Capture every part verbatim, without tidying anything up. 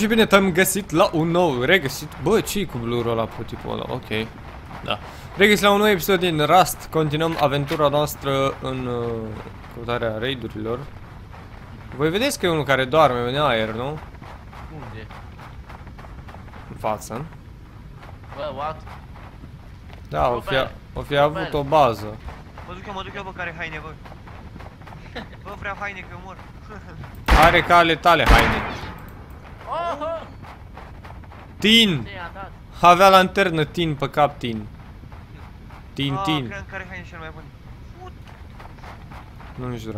și bine, te-am găsit la un nou, regăsit, bă, ce-i cu blurul ăla pe tipul ăla, ok, da. Regăsit la un nou episod din Rust, continuăm aventura noastră în uh, căutarea raidurilor. Voi vedeți că e unul care doarme în aer, nu? Unde? În față. Bă, what? Da, o fi, o fi avut o bază. Mă duc eu, mă duc eu, bă, care haine, bă. Bă, vreau haine, că eu mor. Are ca ale tale haine. Oh! Tin! Avea lanternă tin pe cap, tin. Tin, Ah, tin. cream care haine cel mai bun. Nu-mi jura.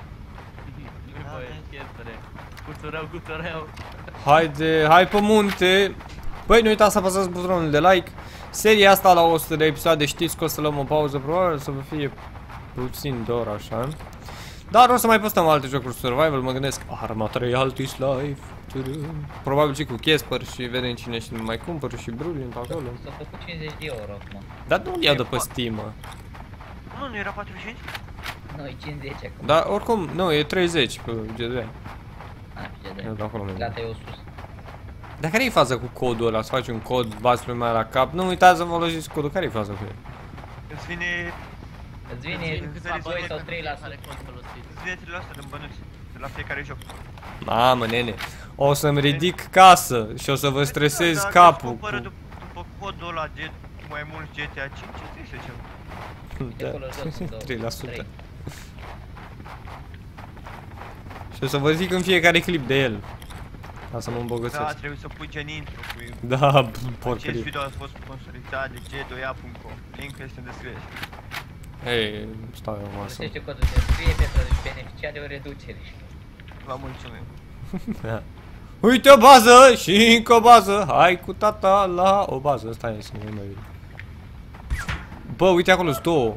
Cuțureu, cuțureu. Haide, hai pe munte. Băi, nu uitați să apăsați butonul de like. Seria asta la o sută de episoade, știți că o să luăm o pauză, probabil să vă fie puțin dor așa. Dar o să mai postăm alte jocuri survival, mă gândesc Arma trei Altis Life. Probabil și cu Casper și vedem cine și mai cumpăr și Brulin pe acolo. S-a făcut cincizeci de euro acum. Dar nu-l ia de pe Steam, mă. Nu, nu era patruzeci și cinci? Nu, e cincizeci acum. Dar oricum, nu, e treizeci pe G D. Ah, pe Eu G de acolo D. merg. Gata, e o sus. Dar care e faza cu codul ăla? Să faci un cod, bați lumea la cap? Nu uitați să folosiți codul, care e faza cu el? Îți vine... Îți vine doi sau trei la sută. Îți vine trei la sută din bănuți. De la fiecare joc. Mamă, nene, o să-mi ridic casă și o să vă stresez Dacă capul îți cumpără cu... după codul ăla cu mai mulți G T A cinci, ce trebuie să zicem? Uite acolo jos sunt două. trei la sută. trei. Și o să vă zic în fiecare clip de el. Ca să mă îmbogățesc. Da, trebuie să pui gen intro cu... Da, Acest porcărie. video a fost sponsorizat de G doi A punct com. Link este în descriere. Hei, stai o masă. Folosește codul de scrie pentru a beneficia de o reducere. Vă mulțumim. Uite o bază și încă o bază. Hai cu tata la o bază. Stai să nu mai vede. Bă, uite acolo sunt două.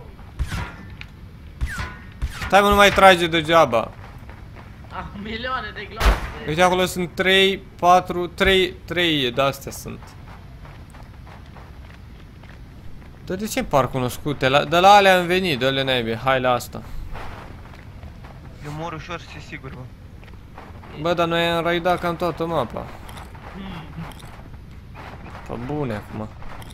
Stai mă, nu mai trage degeaba. Ah, milioane de glase. Uite acolo sunt trei, patru, trei, trei de-astea sunt. Dar de ce par cunoscute? La, de la alea am venit, dă-le naibii, hai la asta. Eu mor ușor și sigur, bă. Bă, dar noi am raidat cam toată mapa. Pe bune acum.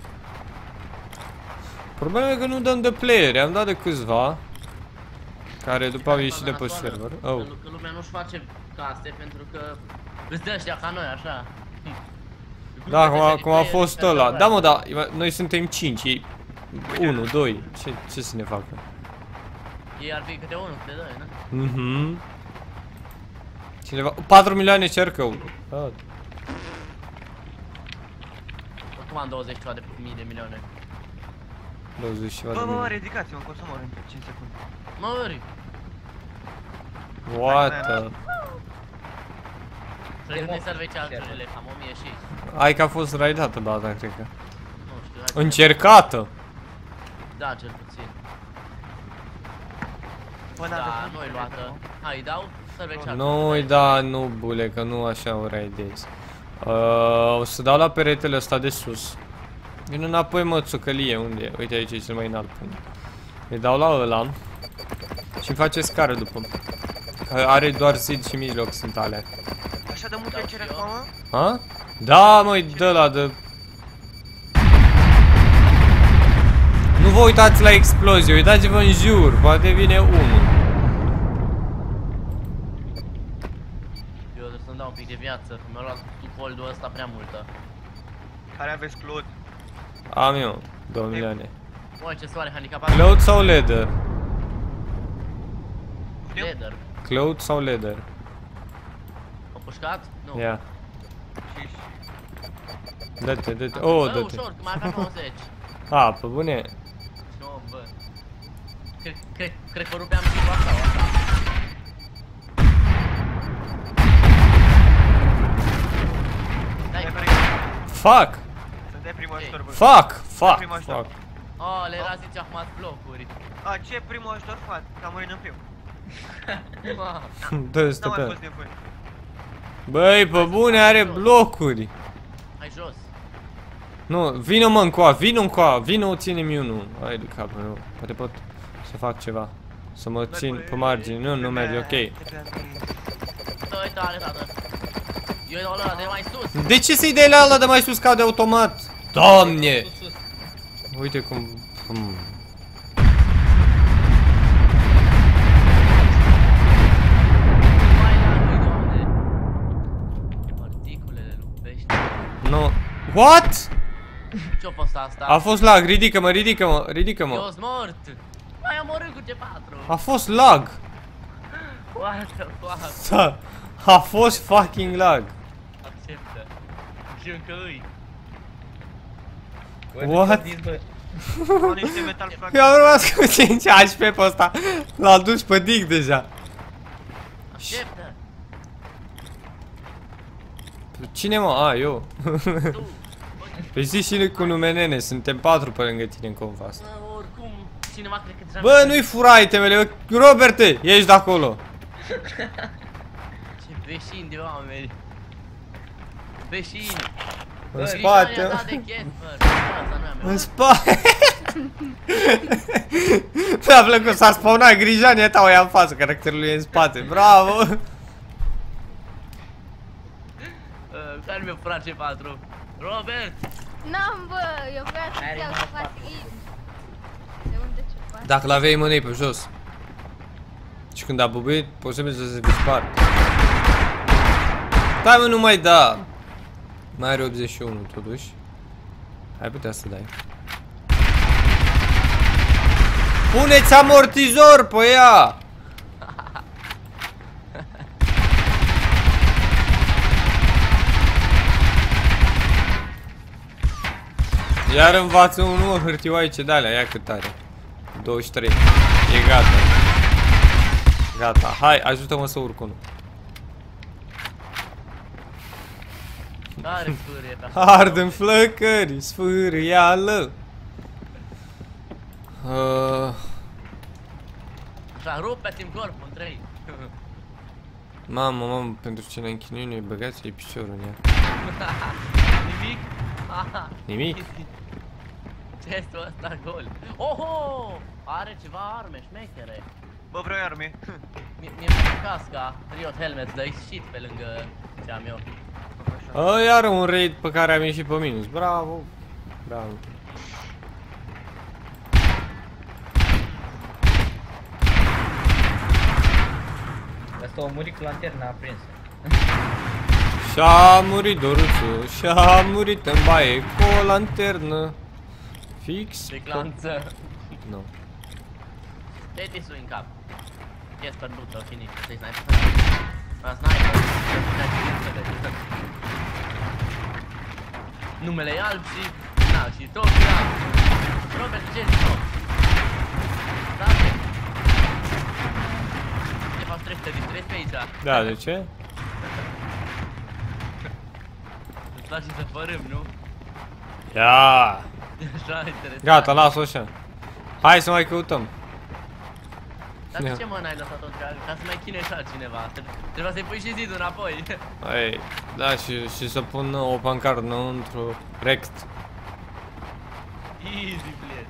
Problema e că nu dăm de playeri, am dat de câțiva. Care după au ieșit de pe server. Oh. Că lumea nu-și face case pentru că îți dă ăștia ca noi, așa. Da, cum a, cum a fost ăla. Da, mă, da, noi suntem cinci, ei unu, doi. Ce, ce să ne facă? Ei ar fi câte unul, câte doi, nu? Mhm. Cineva... patru milioane cercă unul. Oricum am douăzeci ceva de mii de milioane. douăzeci ceva de Bă, bă, bă, milioane. ridicați-mă, că o să mor în cinci secunde. Mă, ori! What the... Trebuie să serveci alturile, am o mie și... Hai că a fost raidată baza, cred că. Nu știu, hai să... Încercată! Da, cel puțin. Bă, Da, nu-i luată. Hai, dau, serveci alturile. Nu-i da, nu, bule, că nu așa o raidezi. Uh, o să dau la peretele ăsta de sus. Vin înapoi, mă, țucălie, unde e? Uite, aici e cel mai înalt punct. Îi dau la ăla. Și-mi face scară după. Că are doar zid și mijloc sunt alea. Așa de multe cere acum, mă? Ha? Da, măi, dă la de... Nu vă uitați la explozie, uitați-vă în jur, poate vine unul. Eu trebuie să-mi dau un pic de viață, că mi-a luat coldul ăsta prea multă. Care aveți Claude? Am eu, două milioane. Băi, ce soare handicapat. Cloud sau leather? Leather. Cloud sau leather? Am pușcat? Nu. Ia. Și... Dă-te, dă-te. Bă, Oh, dă-te. ușor, că mai aveam nouăzeci. A, pe bune. Nu, bă. Cred, cred, cred că rupeam și cu asta, o asta. Dai, Fuck! Să dai primul ajutor, bă. Fuck! Fuck! Primul ajutor. Fuck! oh, le era zice acum blocuri. A, ce primul ajutor fac? Că am murit în primul. Ma. Dă-ți N-am mai pe. fost nevoie. Băi, pe bune, are blocuri. Hai jos. Nu, vină mă încoa, vină încoa, vină, ține-mi unul. Hai de capul meu, poate pot să fac ceva. Să mă țin pe margine, nu, nu merge, ok. Dă-i tare, tată. Eu e ăla de mai sus. De ce să-i dai la ăla de mai sus cade automat? Doamne! Sus, sus. Uite cum... Hmm. Mai la lui, doamne. Particulele lui pește. No. What? Ce-a fost asta? A fost lag, ridică-mă, ridică-mă, ridică-mă. Eu-s mort. Mai am omorât cu G patru. A fost lag. What the fuck? Da. A fost fucking lag. Acceptă. Și încă îi. Bă, What? nu știu, bă. Au niște metal frag. Eu am rămas cu cinci H P pe ăsta. L-a dus pe dig deja. Acceptă. Cine mă? A, eu. Tu. Păi zi și noi cu nume nene, suntem patru pe lângă tine în confa asta. Bă, oricum, cineva cred că deja... Bă, nu-i fura itemele, Roberte, ieși de acolo. Ce veșini de oameni. Veșini. În Bă, spate. Rizania ta de Casper. Asta nu e a mea. În spate. Mi-a plăcut, s-a spawnat Grijania ta, o ia în față, caracterul lui e în spate, bravo. Uh, Care mi-a furat G patru? Robert! N-am, bă, eu vreau să Are iau mouse să fac patru. in. De unde ce fac? Dacă l-aveai mânei pe jos și când a bubuit, posibil să se dispar. Stai mă, nu mai da. Mai are optzeci și unu totuși. Ai putea să dai. Puneți amortizor pe ea! Iar învață unul hârtioaice de alea, ia cât are. douăzeci și trei. E gata. Gata, hai, ajută-mă să urc unul. Care sfârie pe Ard în flăcări, sfârâială. Uh, Așa, rupeți-mi corpul în trei. mamă, mamă, pentru ce ne închinui noi băgați-i piciorul în ea. Nimic? Aha. Nimic? Chestul ăsta gol. Oho! Are ceva arme șmechere. Bă, vreau arme. Mie mi-e casca, Riot Helmet, dă-i shit pe lângă ce am eu. A, iară un raid pe care am ieșit pe minus. Bravo. Bravo. Asta a murit cu lanterna aprinsă. Și-a murit Doruțu, și-a murit în baie cu o lanternă. Fix. Pe clanță. Nu. Tetisul în cap. Casper lută, finish, să-i sniper. A, sniper. Numele e alb și... Na, și tot e alb. Robert, ce zici tot? Da, ce? De fapt, trebuie să te distrezi pe aici. Da, de ce? Îți lași să fărâm, nu? Ia. Așa, interesant. Gata, las-o așa. Hai să mai căutăm. Dar de Ia. ce mă n-ai lăsat-o întreagă? Ca să mai chine și altcineva. Trebuia să-i pui și zidul înapoi. Ei, da, și, și să pun o pancartă înăuntru. Rext. Easy, bled.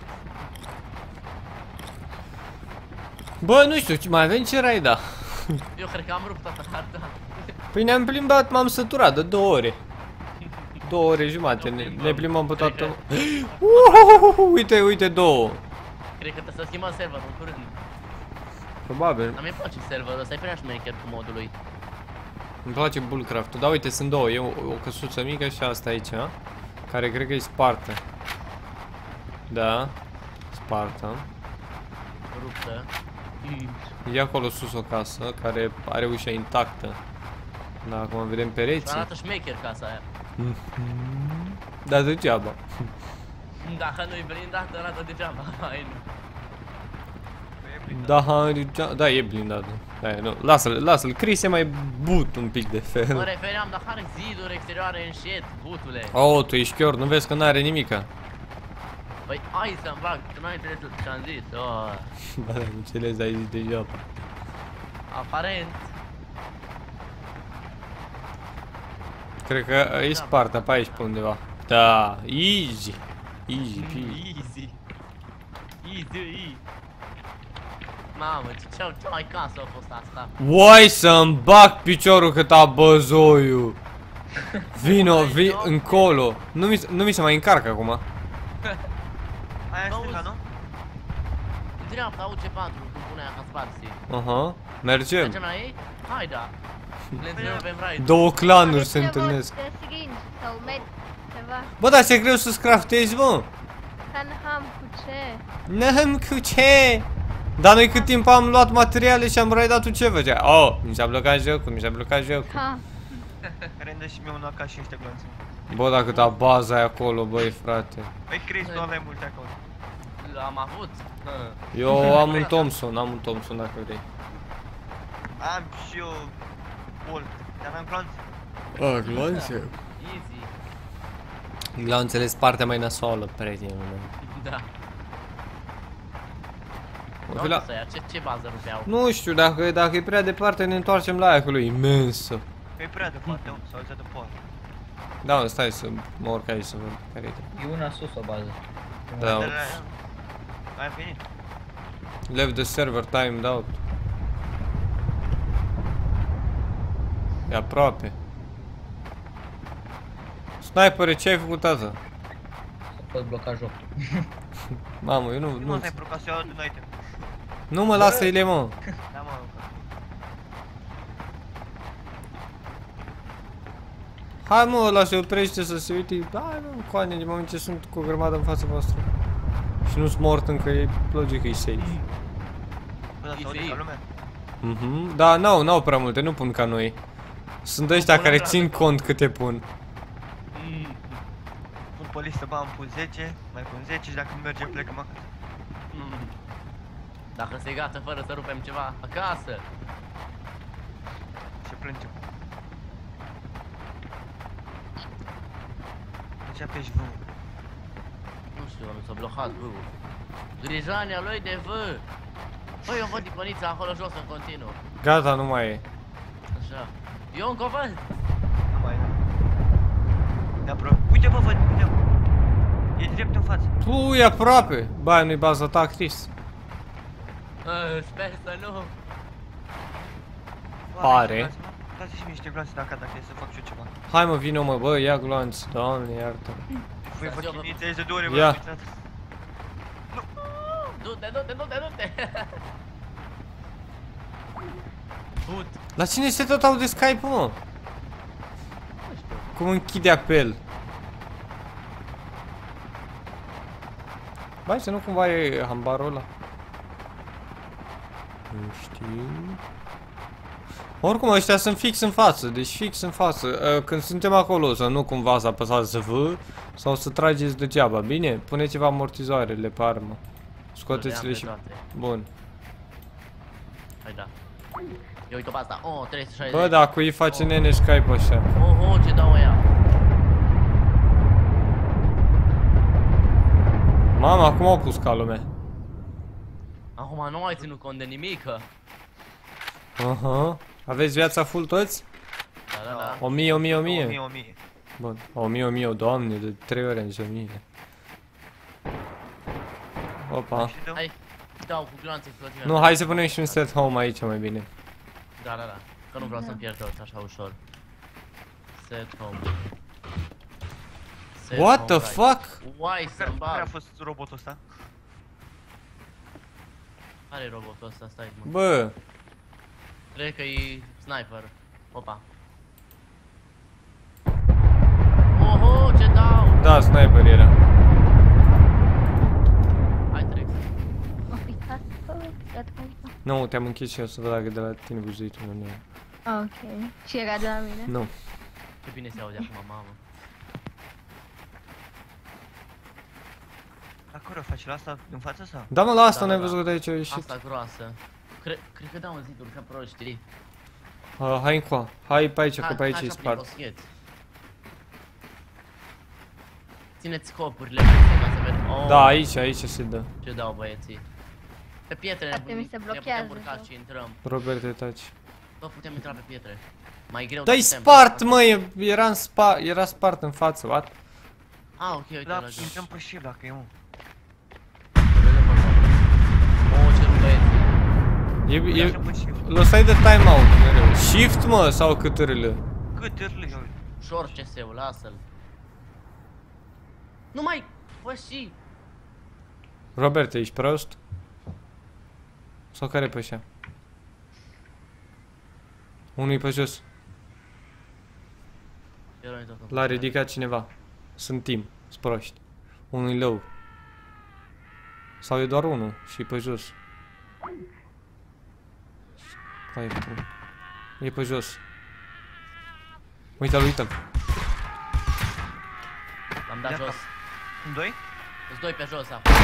Bă, nu știu, mai avem ce raida. Eu cred că am rupt toată harta. Păi ne-am plimbat, m-am săturat de două ore. Două ore jumate, ne, ne plimbăm pe toată... Uhuhuhu, uite, uite, două. Cred că trebuie să schimbăm serverul în curând. Probabil. Dar mi-e place serverul ăsta, e prea șmecher cu modul lui. Îmi place bullcraft-ul, dar uite, sunt două, e o, o căsuță mică și asta aici, care cred că e spartă. Da, spartă. Ruptă. E acolo sus o casă, care are ușa intactă. Da, acum vedem pereții. Arată șmecher casa aia. Da, degeaba. Dacă nu-i blindată, arată degeaba. Hai, nu. Da, degeaba. Da, e blindat. Da, nu. Lasă-l, lasă-l. Chris e mai but un pic de Mă fel. refeream, dar are ziduri exterioare în șet, butule. Oh, tu ești chior, nu vezi că n-are nimica. Păi, hai să-mi bag, tu n-ai înțeles ce-am zis. Oh, Ba, da, înțeles, ai zis degeaba. aparent. Cred că e spartă pe aici, pe undeva. Da, easy. Easy, peasy. Easy. Easy, easy. Mamă, ce ce ce mai casă a fost asta? Uai să-mi bag piciorul cât a băzoiul. Vino, vi încolo. Nu mi, nu mi se mai încarcă acum. Aia în stânga, nu? În dreapta au C patru, cum punea ca sparsi. Aha, mergem. Mergem la ei? Hai da. Le întrebem raid. Două clanuri Aveți se nevoie întâlnesc. de siringi sau med, ceva. Bă, dar ce greu să-ți craftezi, mă. Canham cu ce? N-am cu ce. Dar noi cât timp am luat materiale și am raidat, tu ce făcea? Oh, mi s-a blocat jocul, mi s-a blocat jocul. Ha. Care îmi dă și mie un A K și ăștia glanțe. Bă, dacă ta baza e acolo, băi, frate. Păi crezi, nu aveai multe acolo. L-am avut. Eu am un Thompson, am un Thompson dacă vrei. Am și eu Bolt, dar n-am glanțe. A, glanțe. Easy. Glanțele sunt partea mai nasoală, prietenul meu. Da. O fi Unde la... să ia? Ce, ce bază rupeau? Nu știu, dacă, dacă e prea departe ne întoarcem la aia acolo, imensă. Că e prea departe, unde s-au auzit de poară. Da, mă, stai să mă urc aici să văd care e. E una sus o bază. Da, Ai venit. left the server timed out. E aproape. Snipere, ce ai făcut, tata? Să pot bloca jocul. Mamă, eu nu... Nu Nu, mă stai proca să iau un item. nu mă, lasă-i-le, mă. Da, mă. Hai, mă, ăla se oprește să se uite. Hai, mă, coane, din moment ce sunt cu o grămadă în fața voastră. Și nu-s mort încă, e logic că e safe. Până să aude ca lumea. Mhm, da, n-au, n-au prea multe, nu pun ca noi. Sunt ăștia care țin cont câte pun. Pun pe listă, bă, am pus zece, mai pun zece și dacă nu merge plecăm acasă. Mm. Dacă se gata fără să rupem ceva acasă. Și plângem. Deci apeși V. Nu știu, am s-a blocat V-ul. Grijania lui de V. Băi, eu văd iconița acolo jos în continuu. Gata, nu mai e. Așa. Eu încă văd. Nu mai e. De aproape. Uite, bă, văd, uite. E drept în față. Tu, e aproape. Ba, nu-i baza ta, Chris. Uh, sper să nu. Pare. Dați și mie niște gloanțe dacă dacă e să fac și eu ceva. Hai, mă, vino, mă, bă, ia gloanț. Doamne, iartă. Voi vă Stați-o, bă. chiniți de două ori, bă, Ia. uitați. Du-te, du-te, du-te, du-te. Put. La cine se tot aude Skype-ul, mă? Nu știu. Cum închide apel? Bai, să nu cumva e hambarul ăla. Nu știu. Oricum, ăștia sunt fix în față, deci fix în față. Când suntem acolo, să nu cumva să apăsați V sau să trageți degeaba, bine? Pune ceva amortizoarele pe armă. Scoateți-le și... Bun. Hai da. Eu uite pe asta. Oh, trei sute șaizeci. Bă, da, cui face nene Skype așa? Oh, oh, ce dau ăia. Mama, acum au pus ca lumea. Acum nu ai ținut cont de nimică. Aha. Aveți viața full toți? Da, da, da. O mie, o mie, o O mie, mie. o mie. Bun. O mie, o mie, o doamne, de trei ori am zis o mie. Opa. Și dau. Hai, dau cu glanțe explozive. Nu, hai să punem și un set home aici mai bine. Da, da, da. Că nu vreau să-mi pierd tot așa ușor. Set home. Set What home the right. fuck? Uai, Care să-mi care a bag. fost robotul ăsta? Care e robotul ăsta? Stai, mă. Bă, Cred că e sniper. Opa. Oho, ce dau! da, sniper era. Hai, trec. M-a picat. Bă, iată cum e. Nu, te-am închis și eu să văd dacă de la tine buzuitul nu e. Ah, ok. Și era de la mine? Nu. Ce bine se aude acum, mamă. Acolo faci la asta în față sau? Da, mă, la asta Da, n-ai da, văzut da. că de aici a ieșit. Asta groasă. Cre cred că dau în ziduri ca proștii. Uh, hai încoa. Hai pe aici, că Hai- pe aici hai e așa prin spart. boscheț. Țineți scopurile ca să vedem. Oh, Da, aici, aici se dă. ce dau băieții. Pe pietre ne, Poate mi se ne blochează putem urca sau- și intrăm. Robert, te taci. Bă, putem intra pe pietre. Mai greu. Dă-i dar putem. spart, mă, e- era în spa, era spart în față, what? Ah, ok, uite Da, la jos. intrăm pe shield dacă e un. Oh, ce băieții. E, Intrăm e, pe shield. lăsai de timeout mereu. Shift, mă, sau cât râlă? Cât râle, eu. Ușor C S-ul, lasă-l. Nu mai... Bă, și... Robert, ești prost? Sau care pe așa? Unul pe jos. L-a ridicat cineva. Sunt team, sunt proști. Unul low. Sau e doar unul și pe jos. Hai, e pe jos. Uite-l, uite-l. L-am dat jos. Sunt doi? Sunt doi pe jos acum.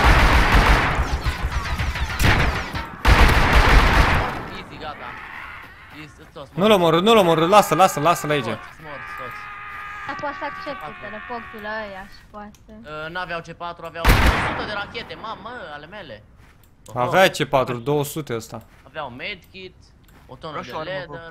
Easy, gata. Easy, toți. Nu-l omorâ, nu-l omorâ, lasă, lasă, lasă-l aici. Toți, morți, toți. Dar poate să accepte teleportul ăia și poate. Uh, N-aveau C patru, aveau o sută de rachete, mamă, ale mele. Oho. Avea C patru, două sute ăsta. Aveau medkit, o tonă de Roșu, armă, leather.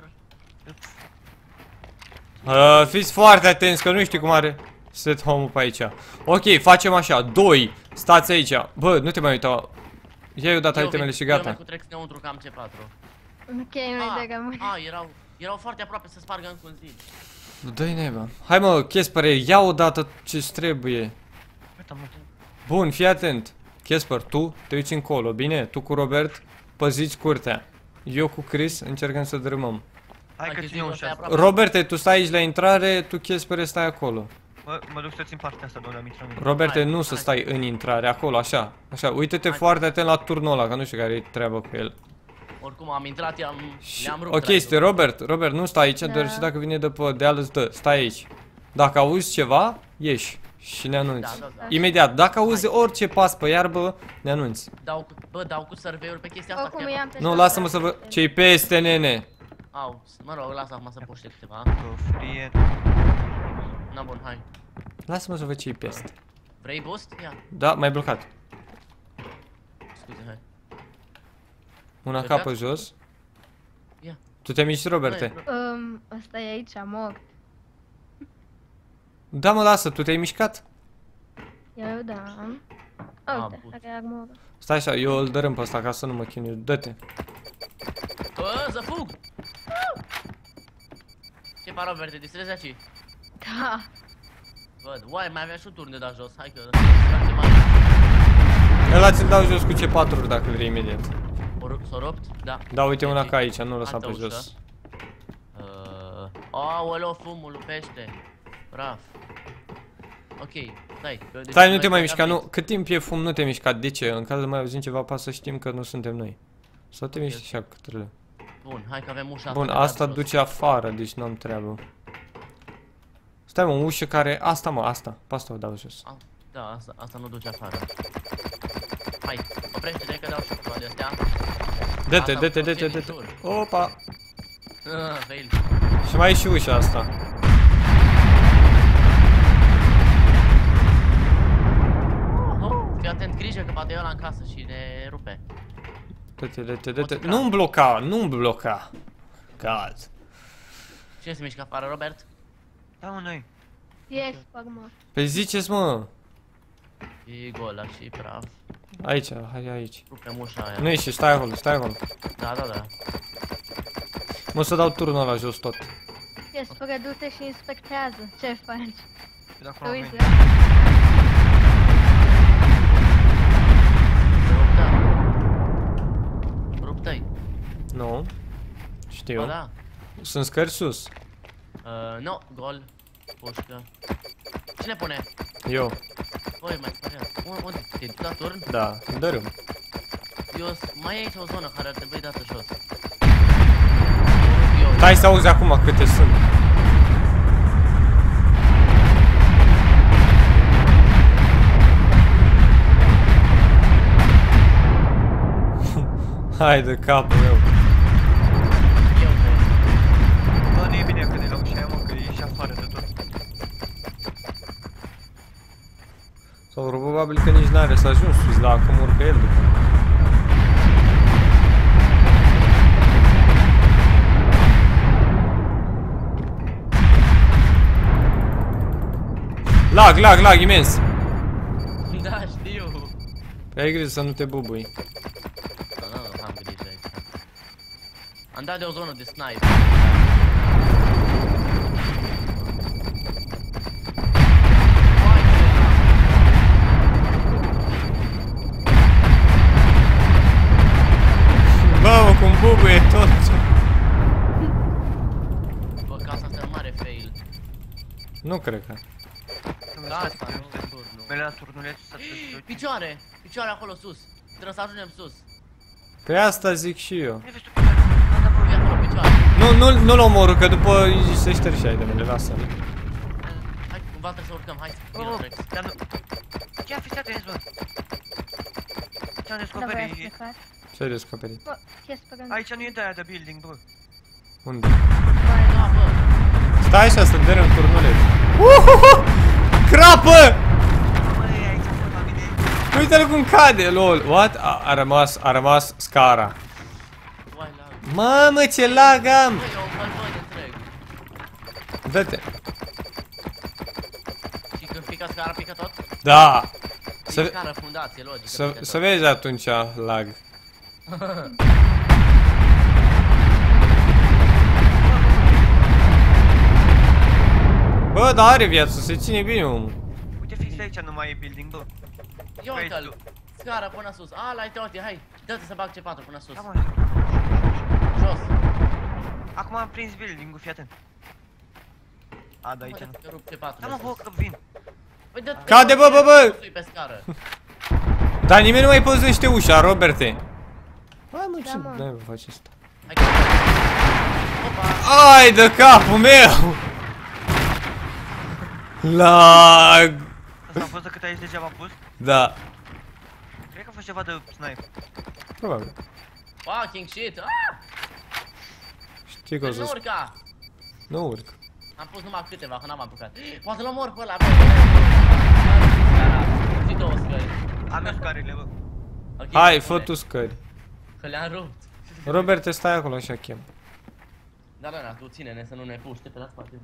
Uh, fiți foarte atenți că nu știu cum are set home-ul pe aici. Ok, facem așa, doi, stați aici. Bă, nu te mai uita. Ia-i odată Eu itemele vin- și Eu gata. merg cu trex înăuntru că am C patru. Ok, nu-i de rămâne. Ah, erau, erau foarte aproape să spargă încă un zid. Dă-i neba. Hai mă, Chespere, ia odată ce-ți trebuie. Uite, mă. Bun, fii atent. Chesper, tu te uiți încolo, bine? Tu cu Robert păziți curtea. Eu cu Chris încercăm să dărâmăm. Hai că Hai, ține ușa stai asta. aproape. Roberte, tu stai aici la intrare, tu Chespere stai acolo. Mă, mă duc să țin partea asta, doamne, am intrat în Roberte, Hai, nu să hai. stai în intrare, acolo, așa. Așa, uite-te Hai. foarte atent la turnul ăla, că nu știu care e treaba cu el. Oricum am intrat, i-am, Și le-am rupt. o chestie, raidul. Robert, Robert, nu stai aici, Da. deoarece dacă vine de pe deal îți dă, stai aici. Dacă auzi ceva, ieși și ne anunți. Da, da, da. Imediat, dacă auzi orice pas pe iarbă, ne anunți. Dau cu, bă, dau cu survey-ul pe chestia asta. Oricum chiar i-am pe Nu, jos, lasă-mă da. să vă... Ce-i peste, nene? Au, mă rog, lasă acum să puște câteva. frie. Na bun, hai. Lasă-mă să văd ce-i peste. Vrei boost? Ia, Da, mai blocat. scuze, hai. Una Plecat? capă jos. Ia. Tu te miști, Roberte? Um, ăsta e aici, mort. Da, mă, lasă, tu te-ai mișcat? Eu da. Ah, Uite, bun. are armură. Stai așa, eu îl dărâm pe ăsta ca să nu mă chinui. Dă-te. Bă, să fug! Ce pa, Robert, te distrezi aici? Da. Văd, uai, mai avea și un turn de dat jos, hai că... Ăla ți-l dau jos cu C patru dacă vrei imediat. S-o rupt? Da. Da, uite una Ok. ca aici, nu lăsa Altă pe ușă. jos. Uh, Aoleo, fumul lupește. Praf. Ok, stai. că deci Stai, nu noi te mai suntem mișca, nu. rapizi. Cât timp e fum, nu te mișca. De ce? În caz de mai auzim ceva pas să știm că nu suntem noi. Sau te miști așa către. Bun, hai că avem ușa Bun, de dat asta jos. duce afară, deci n-am treabă. Stai mă, ușă care... Asta mă, asta. Pe asta o dau jos. Ah, da, asta, asta nu duce afară. Hai, oprește-te că dau și cu de astea. Dă-te, Asta dă-te, îmi dă-te, face dă-te. din Opa! Ah, fail. Și mai e și ușa asta. Oh, fii atent, grijă că poate e ăla în casă și ne rupe. Dă-te, dă-te, dă-te. Poți Nu-mi bloca, nu-mi bloca. God. Cine se mișcă afară, Robert? Da, mă, noi. Yes, armură. Păi ziceți mă. E gol, și praf. Aici, hai aici. Rupem ușa aia. Nu ieși, stai acolo, stai acolo. Da, da, da. Mă să dau turnul ăla jos tot. Yes, fără du-te și inspectează. Ce faci? De acolo Uite. vin. Ruptă. Ruptă-i. Nu. Știu. Ba da. Sunt scări sus. Uh, no, gol. Pușcă. Cine pune? Eu. Băi, mai spune. Unde? Te duci la turn? Da, dărâm. Eu s- mai e aici o zonă care ar trebui dată jos. Eu. Stai să auzi acum câte sunt. Hai de capul meu. Eu cred. Bă, nu e bine că de la ușa aia, mă, că e și afară de tot. Sau probabil că nici n-are să ajungi sus, dar acum urcă el după. Lag, lag, lag imens. Da, știu. Păi ai grijă să nu te bubui. Da, nu, nu, am grijă aici. Am dat de o zonă de snipe. Nu cred că. Da, asta, nu, turnul. Merg la turnuleț să te duci. Picioare! Picioare acolo sus! Trebuie să ajungem sus! Pe asta zic și eu. Nu vezi tu picioare. Da, da, bă. E acolo picioare! Nu, nu, nu-l omoră, că după îi se șterge ai de mele, lasă-l. Hai, cumva trebuie să urcăm, hai, Oh, vino Rex! dar nu... Ce a fi stat azi, bă? Ce-am Nu voia să descoperit? plecați. Ce-ai descoperit? Bă, ce spărăm? Aici nu e de aia de building, bă. Unde? Da, bă! Stai așa să dărâm turnuleț. Uhuhu! Crapă! Băi, aici sunt la mine. Uite-l cum cade, lol. What? A, a rămas, a rămas scara. Uai, lag! Mamă, ce lag am! Băi, e un balbon întreg! Dă-te. Și când pică scara, pică tot? Da! E Să, scară, fundație, logică, să, pică să tot. vezi atunci lag. Bă, dar are viață, se ține bine omul. Uite, fix de aici nu mai e building, bă. Ia uite-l! Scara până sus! A, l-ai Teoti, hai! Dă-te să bag C patru până sus! Da, mă. Jos! Acum am prins building-ul, fii atent. A, da, aici nu. Te rup C patru Da, de mă, bă, sus. că vin. Păi dă-te- Cade, bă, bă, bă! Sui pe scară! Dar nimeni nu mai păzește ușa, Roberte. Hai mă, Da, ce mă. naiba faci asta? Hai că... Opa! Ai de capul meu! Lag! Asta a fost de cât aici degeaba pus? Da, Cred că a fost ceva de sniper. probabil. Fucking shit! Ah! Știi că o Deci să nu urca! nu urc. Am pus numai câteva, că n-am apucat. Poate l omor pe ăla, bă! Și două scări. Am eu scarele, bă. Ok, Hai, bune. fă tu scări. Că le-am rupt. Robert, stai acolo așa chem. Da, da, da, tu ține-ne să nu ne puște pe la spate.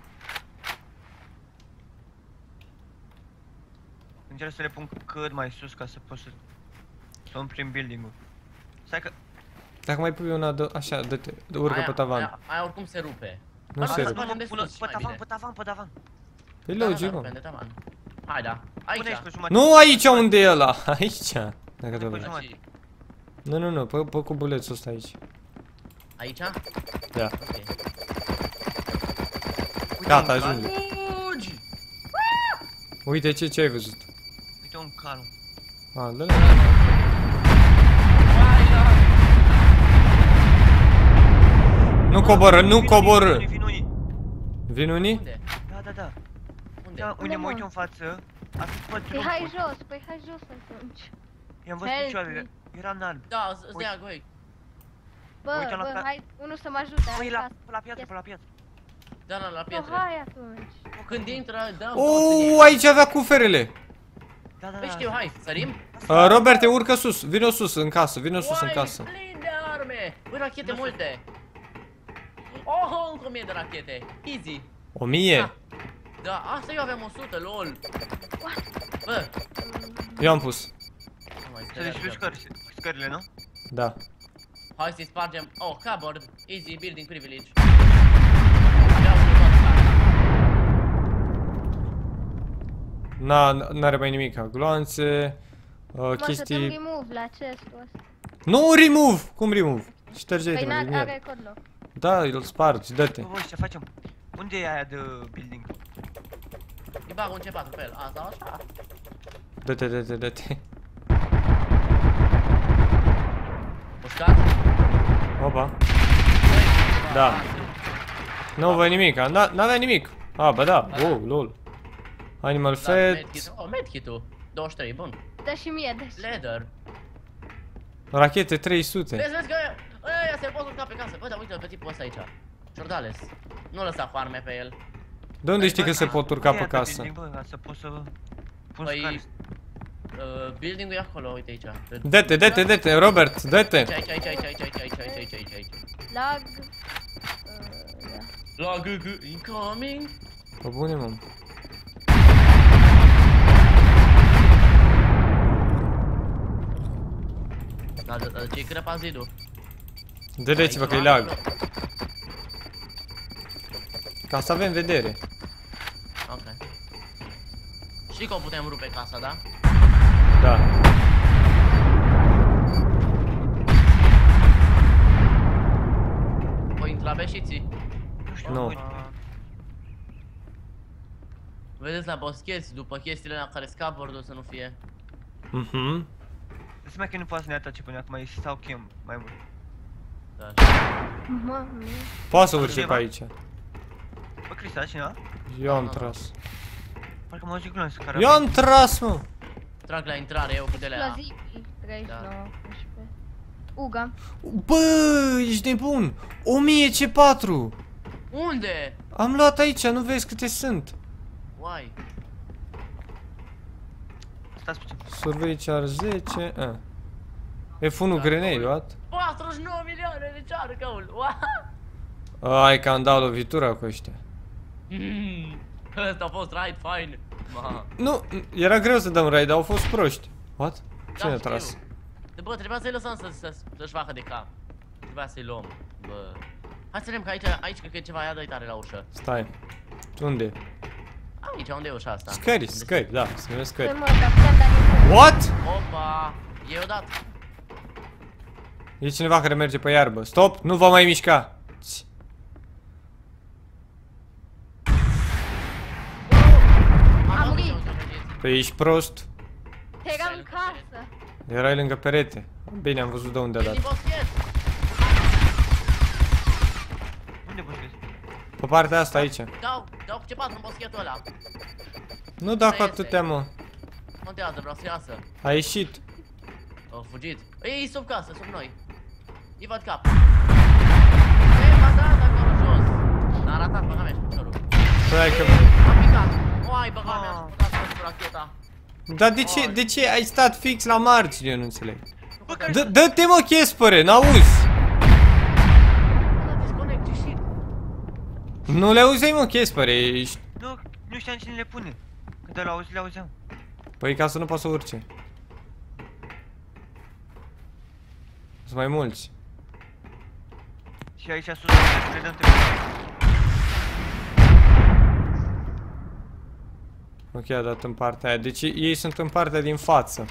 Încerc să le pun cât mai sus ca să pot să... Să umplim building-ul. Stai că... Dacă mai pui una de, așa, dă-te, urcă Aia- pe tavan. Aia, aia oricum se rupe. Nu Ba, se ba, rupe. ba, unde Pune sus, pe mai tavan, bine. pe tavan, pe tavan. E Da, da, logic, da, mă. rupe de tavan. Hai, da. Pune aici Aici. pe jumătate. Nu aici unde e ăla, aici. Dacă te Pune vezi. pe Aici. Nu, nu, nu, pe, pe cubulețul ăsta aici. Aici? Da. Ok. Uite Gata, un cal. ajunge. Fugi! Uite ce, ce ai văzut. Uite un cal. A, dă-le. Vai, da. Nu coboră, nu Vin coboră. unii, vin unii. Vin unii? Unde? Da, da, da. Unde? Da, unde mă mă? uit eu în față, a fi pe Păi drum. hai jos, păi hai jos atunci. I-am văzut Help picioarele. me. Era în alb. Da, îți îți dea goi. Bă, Uite-o la bă, ca- hai, unul să mă ajute, Măi, hai la, casă. pe la piatră, pe la piatră. Da, da, la Nu, pietre. hai atunci. Când intră, dăm Uuu, aici avea cuferele. Da, da, Păi da. știu, hai, sărim? Uh, Robert, te urcă sus, vino sus în casă, vino sus în Uai, casă. plin de arme! Băi, rachete Nu știu. multe! Oh, încă o mie de rachete! Easy! O mie? Da. Da, asta eu aveam o sută, lol! Bă! Eu am pus. Nu mai Să distrugi scări, scările, nu? Da. Hai să-i spargem. Oh, cupboard. Easy, building privilege. Vreau să tot fac. Na, n-are mai nimic. Gloanțe, uh, Mă, să dăm chestii... remove la chestul ăsta. Nu remove! Cum remove? Șterge-te Păi din n-are el. are codlock. Da, îl spargi, dă-te. Bă, bă, ce facem? Unde e aia de building? Îi bag un C patru pe el. A, sau așa? Dă-te, dă-te, dă-te. Mușcat? Opa. Băi, Da. bă, Nu văd nimic, n-avea nimic. A, bă da, oh, lol. Animal da, Fat. medkit. Oh, medkit-ul. douăzeci și trei, bun. Dă și mie, dă și. Leather. Rachete trei sute. Vezi, vezi că ăia se pot urca pe casă. Bă, dar uite-l pe tipul ăsta aici. Jordales. Nu lăsa cu arme pe el. De unde știi că se pot urca pe casă? Building, bă, ca să pot să pun Păi, scări. uh, building-ul e acolo, uite aici. Pe- Dă-te, dă-te, dă-te, Robert, dă-te. Aici, aici, aici, aici, aici, aici, aici, aici, aici, aici, aici. Lag. Uh, da. La G G incoming. Pe bune, mă. Dar dar ce-i crăpa zidul? Vedeți-vă că e lag. Ca să avem vedere. Ok. Știi că o putem rupe casa, da? Da. Voi intra beșiții. Nu știu, Nu. uite. Vedeți la boscheți, după chestiile la care scap bordul să nu fie. Mhm. Să mai că nu poate să ne atace până acum, e stau chem mai mult. Da. Mă, Poate să urce pe aici. Bă, Crista, cineva? Eu am tras. Parcă m-au jignat să care. Eu am tras, mă! Trag la intrare, eu cu de la. explozivii, treizeci și nouă, unsprezece. Uga. Bă, ești nebun! o mie C patru! Unde? Am luat aici, nu vezi câte sunt. Uai. Stați puțin. Survey char zece, a. F unu grenade, what? patruzeci și nouă milioane de cearcăul. Ai că am dat lovitura cu ăștia. Ăsta a fost raid fain. Ma. Nu, era greu să dăm raid, dar au fost proști. What? Cine a știu. tras? De bă, trebuia să-i lăsăm să, să, să-și facă de cap. Trebuia să-i luăm. Bă. Hai să vedem că aici, aici cred că e ceva, ia dă-i tare la ușă. Stai. Unde? Aici, unde e ușa asta? Scări, scări, da, să ne Păi scări. mă, dar putem da din What? Opa! E odată. E cineva care merge pe iarbă. Stop, nu vă mai mișca. Ți. A murit. Păi ești prost. Eram în casă. Erai lângă perete. Bine, am văzut de unde a Din dat. boschet. Unde vă știți? Pe partea asta aici. Dau, dau cu ce patru în boschetul ăla. Nu da cu Asta atâtea, este. mă. Montează, vreau să iasă. A ieșit. Au fugit. Ei, sub casă, sub noi. Îi văd cap. Ei, m-a dat acolo jos. N-a ratat, băga mea, și piciorul. Stai că... Am picat. Oai, băga mea, și putea să fac racheta. Dar de ce, de ce ai stat fix la margine, eu nu înțeleg. Bă, care... Dă- Dă-te mă, Chespăre, n-auzi. Bă, disconnect, ce shit. Nu le auzi, mă, Chespăre, ești... Nu, nu știam cine le pune. Când le auzi, le auzeam. Păi ca să nu poți să urce. Sunt mai mulți. Și aici sus, le dăm trebuie. Ok, a dat în partea aia. Deci ei sunt în partea din față.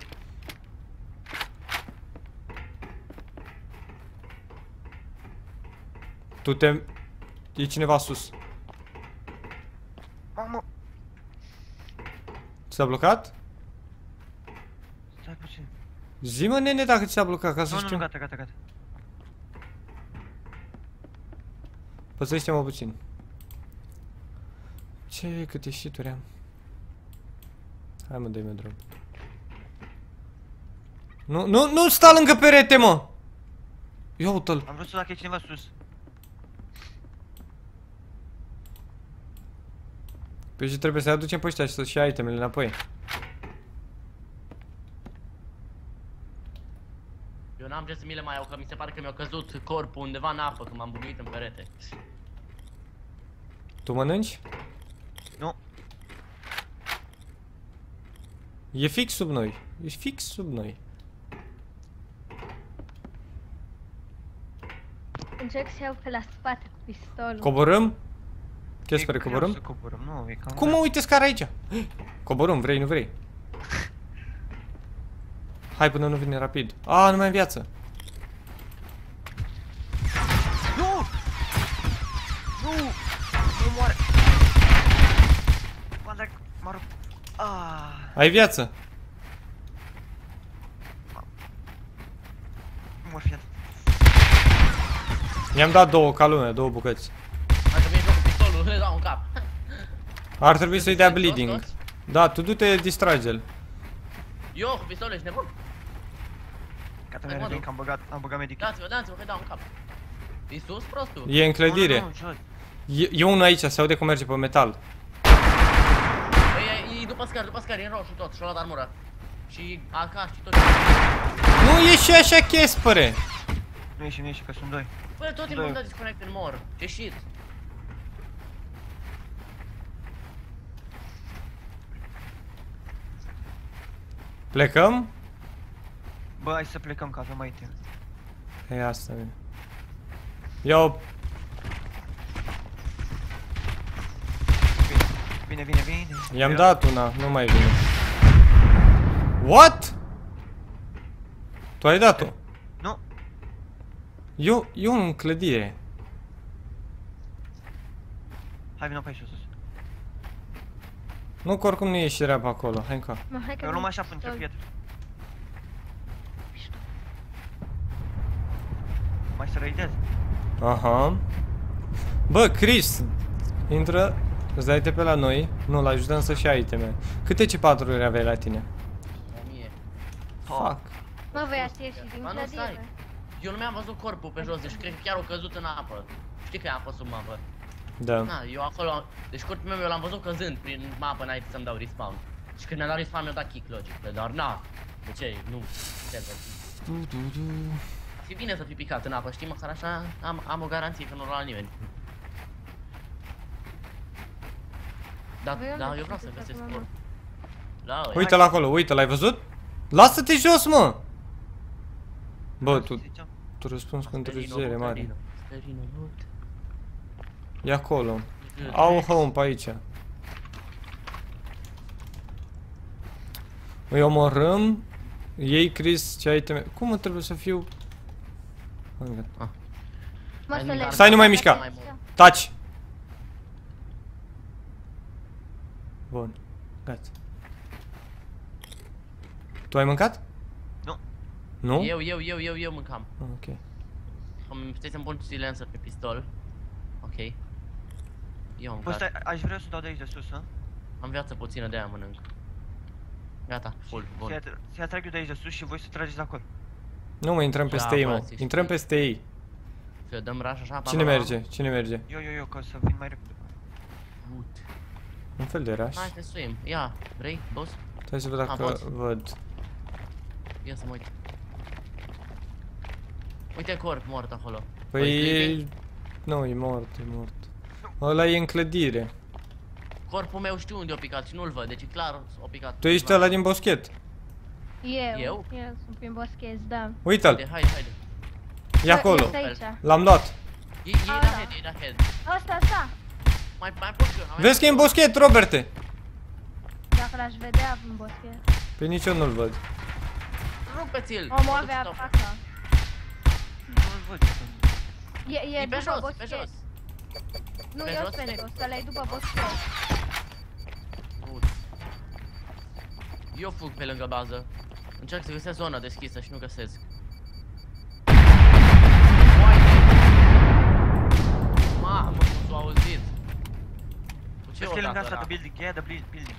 Tu te... E cineva sus. Mamă, S-a blocat? stai puțin. Zi-mă, nene, dacă ți s-a blocat, ca să Nu, nu, știu. nu, gata, gata, gata. Păsăște-mă puțin. Ce câte shit-uri am. Hai mă, dă-i mă drum. Nu, nu, nu sta lângă perete, mă! Ia uite-l. Am vrut să dacă e cineva sus. Păi și trebuie să aducem pe ăștia și să-și ia itemele înapoi. Eu n-am ce să mi le mai iau, că mi se pare că mi-a căzut corpul undeva în apă când m-am bubuit în perete. Tu mănânci? Nu. E fix sub noi. E fix sub noi. Încerc să iau pe la spate cu pistolul. Coborâm? Ce E spune, greu coborâm? să coborâm, nu, e cam Cum mă uite scara aici? Coborâm, vrei, nu vrei? Hai până nu vine rapid. A, nu mai am viață. Nu! Nu! Nu moare! Mă, dacă mă rup... Ah, Ai viață. nu mă fi atât. I-am dat două ca lumea, două bucăți. Hai că vine cu pistolul, le dau în cap. Ar trebui să-i dea Toți, bleeding. toți? Da, tu du-te, distrage-l. Eu cu pistolul, ești nebun? Gata, Hai, mi-a mă, revenit du. că am băgat, am băgat medic. Dați-vă, dați-vă, că dau în cap. E sus, prostul? E în clădire. Nu, nu, jos. E, e unul aici, se aude cum merge pe metal. E, e după scări, după scări, e în roșu tot, și-a luat armură. Și A K și tot. Nu e și așa, Chespăre. Nu ieși, nu ieși, că sunt doi. Bă, tot timpul Doi. îmi dă disconnect în mor. Ce shit. Plecăm? Bă, hai să plecăm, că avem mai timp. E asta, bine. Eu... Bine, bine, bine. I-am dat una, nu mai vine. What? Tu ai dat-o? Nu. Eu, eu în clădire. Hai, vină pe aici sus. Nu, că oricum nu e ieșirea pe acolo. Hai încă. Mă, hai că Eu luăm vin așa până între pistol. pietre. Mai să raidezi. Aha. Bă, Chris, intră, îți dai pe la noi. Nu, l ajutăm să-și ia iteme. Câte C patru-uri aveai la tine? O mie. Fuck. Mă, voi ați ieșit din Ba nu, stai. clădire. Eu nu mi-am văzut corpul pe jos, deci cred că chiar o căzut în apă. Știi că e apă sub mapă. Da. Na, eu acolo, deci corpul meu eu l-am văzut căzând prin mapă înainte să-mi dau respawn. Și când mi-a dat respawn mi-a dat kick, logic, dar na. De ce? Nu. E bine să fii picat în apă, știi? Măcar așa am, am o garanție că nu l-a nimeni. Da, Voi unde da, eu vreau să sunteți găsesc acum, mă? corp. La ăia. Uite-l acolo, uite, l-ai văzut? Lasă-te jos, mă! Bă, tu, Ziceam. tu răspunzi cu Asterino, întârziere mare. Buterino, Asterino, But. E acolo. Au home pe aici. Îi omorâm. Ei, Chris, ce ai teme... Cum mă trebuie să fiu... Hai, gata. Mă, să le... Stai, nu mai mișca. Taci! Bun. Gata. Tu ai mâncat? Nu. Nu? Eu, eu, eu, eu, eu mâncam. Ah, ok. Îmi puteți să-mi pun silencer pe pistol. Ok. Eu am Bă, mâncat. stai, aș vrea să dau de aici de sus, hă? Am viață puțină, de aia mănânc. Gata, full, bun. Să-i atr- să-i atrag eu de aici de sus și voi să trageți acolo. Nu, mă, intrăm peste Da, ei, bă, mă. ți Intrăm știi. peste ei. Să dăm rush așa, Cine merge? Cine merge? Eu, eu, eu, ca să vin mai repede. Gut. Un fel de rush. Hai să suim. Ia, vrei, boss? Stai să văd A, dacă poți. văd. Ia să mă uit. Uite corp mort acolo. Păi Voi e... Nu, e mort, e mort. Ăla e în clădire. Corpul meu știu unde o picat și nu-l văd, deci e clar o picat. Tu ești ăla din boschet. Eu. Eu? Eu sunt prin boschez, da. Haide, Uite-l, haide, haide. e acolo. Este aici. L-am luat. E, e A, la da. head, e la head. Asta, asta. Mai, mai pot eu. mai Vezi că e în pot eu. boschet, Roberte. Dacă l-aș vedea în boschez. Pe nici eu nu-l văd. Rupeți-l! Omul avea faca. Nu-l văd. E, e, E pe după jos, boschez. pe jos. Nu, Pe eu jos? sper că o să le după boschez. Bun. Eu fug pe lângă bază. Încerc să găsesc zona deschisă și nu găsesc. Mamă, cum s-a auzit. Cu ce Vezi o că e lângă dat asta ăla? de building, e aia de buil- building.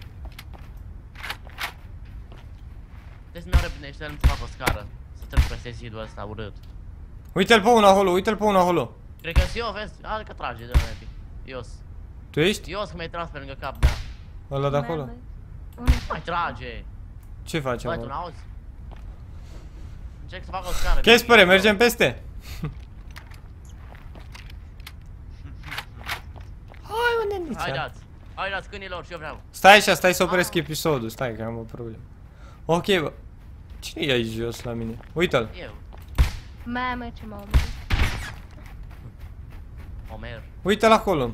Deci nu are bine, ești să fac o scară. Să trec peste zidul ăsta urât. Uite-l pe unul acolo, uite-l pe unul acolo. Cred că-s eu, vezi? Are că trage de la epic. Ios. Tu ești? Ios că mi-ai tras pe lângă cap, da. Ăla de acolo? Unul. Mai trage. Ce facem? Băi, tu mă? n-auzi? Încerc să fac o scară. Chespere, mergem peste. Hai, unde nici. Haideți. Haideți câinilor și eu vreau. Stai așa, stai să opresc episodul, stai că am o problemă. Ok, bă. Cine e aici jos la mine? Uite-l. Eu. Mamă, ce m-a omorât. Omer. Uite-l acolo.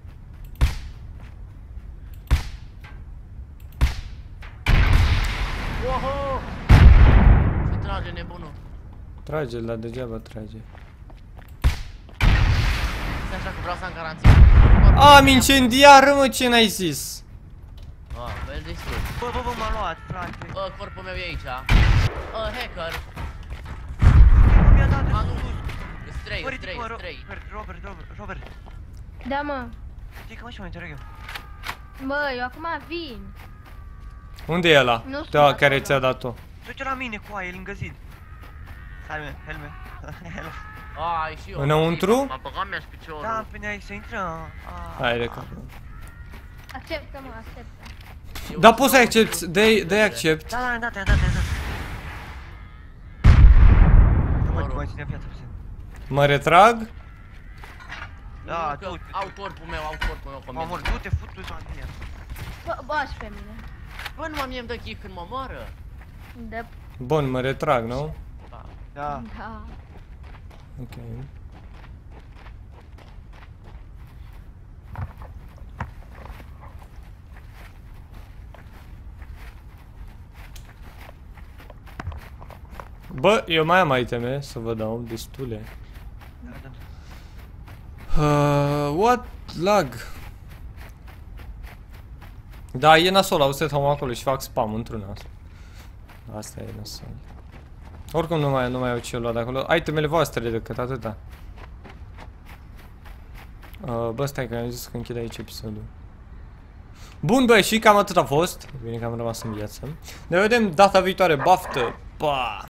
Oho! Ce trage nebunul? Trage, la degeaba trage. Stai așa că vreau să am garanție. Am incendiar, mă, ce n-ai zis? Ah, vezi destul. Bă, bă, bă, m-a luat, frate. Bă, corpul meu e aici. Bă, hacker. Nu mi-a dat de A, nu. sus. Îți trei, Bă, îți trei, ridică-mă, îți trei. Robert, Robert, Robert, Robert. Da, mă. Știi că mă și mă înțeleg eu. Bă, eu acum vin. Unde e ăla? Nu știu, Da, acolo. care ți-a dat-o. Du-te la mine cu aia, e lângă zid. Hai, mă, helme. Helme. Ai, și eu. Înăuntru? M-a băgat mi-aș piciorul. Da, până aici să intră. Ah. Hai, recă. Acceptă, mă, acceptă. Eu Da, sunt poți să înăuntru. accepti, dă-i dă accept. Da, da, da, da, da, da. Nu mă, Mă rog. mai ține viața puțin. Mă retrag. Da, Nu, că du-te. Au corpul meu, au corpul meu pe Mă mor, mine. du-te, fut-tu la mine. Bă, bași pe mine. Bă, nu mă-mi dă kick când mă moară. Da. Bun, mă retrag, nu? Da. Da. Da. Ok. Bă, eu mai am iteme să vă dau, destule. Da, da. Uh, what? Lag. Da, e nasol, auzi să acolo și fac spam într-una. Asta e nasol. Oricum nu mai, nu mai au ce lua de acolo. Itemele voastre decât atâta. Uh, bă, stai că am zis că închid aici episodul. Bun, băi, și cam atât a fost. Bine că am rămas în viață. Ne vedem data viitoare. Baftă! Pa!